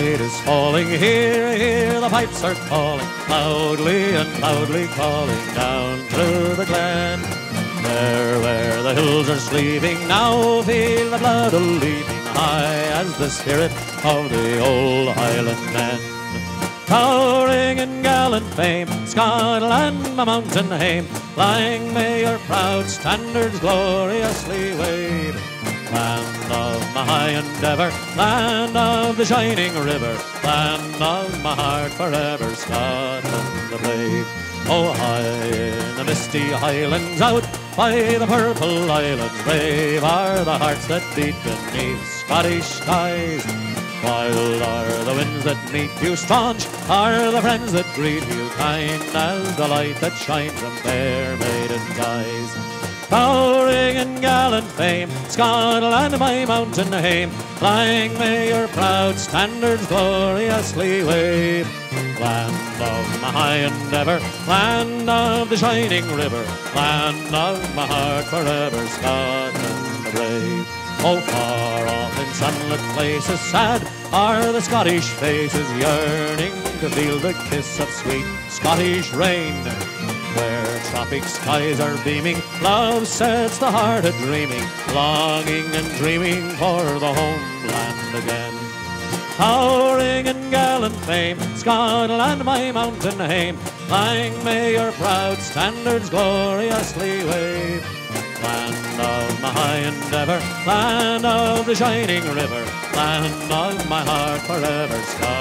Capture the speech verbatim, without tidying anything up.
night is falling. Hear, hear the pipes are calling, loudly and loudly calling down through the glen. There where the hills are sleeping, now feel the blood a-leaping high as the spirit of the old Highland men. Towering in gallant fame, Scotland, my mountain hame, flying may your proud standards gloriously wave. Land of my high endeavour, land of the shining river, land of my heart forever, Scotland the brave. Oh, high in the misty highlands, out by the purple islands, brave are the hearts that beat beneath Scottish skies. Wild are the winds that meet you, staunch are the friends that greet you, kind as the light that shines from fair maidens' eyes. Towering in gallant fame, Scotland, my mountain hame, flying may your proud standards gloriously wave. Land of my high endeavour, land of the shining river, land of my heart forever, Scotland the brave. Oh, far off in sunlit places, sad are the Scottish faces, yearning to feel the kiss of sweet Scottish rain. Where tropic skies are beaming, love sets the heart a-dreaming, longing and dreaming for the homeland again. Towering in gallant fame, Scotland, my mountain hame, flying may your proud standards gloriously wave. Land of my high endeavour, land of the shining river, land of my heart forever, Scotland.